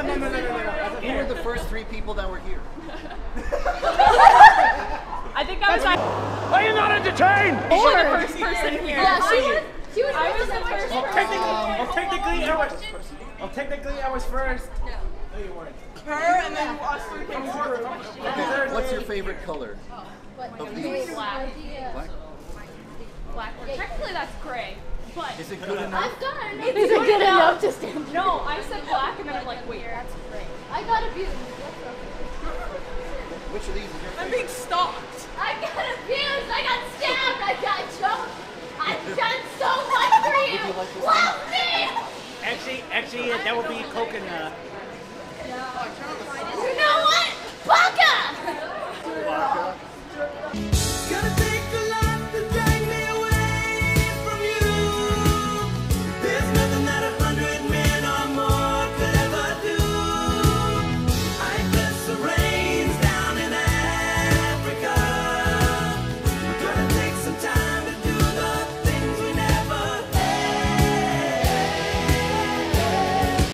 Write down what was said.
Who were the first 3 people that were here? I think I was like, Are you not entertained? the first person here. Yeah, she was. I was the first person. Technically, I was first. No. No, you weren't. Her and then us 3 came through. Okay, what's your favorite color? Of these? Black. Black? Black. Technically that's gray. But Is it good enough? I've done. is it good enough to stand? No, I said black and then I'm like, wait, that's gray. I got abused. Which of these is your I'm favorite? being stalked. I got abused. I got stabbed. I got choked. I've done so much for you. Love me. Actually, that would be coconut. You know what? Baka! Vodka?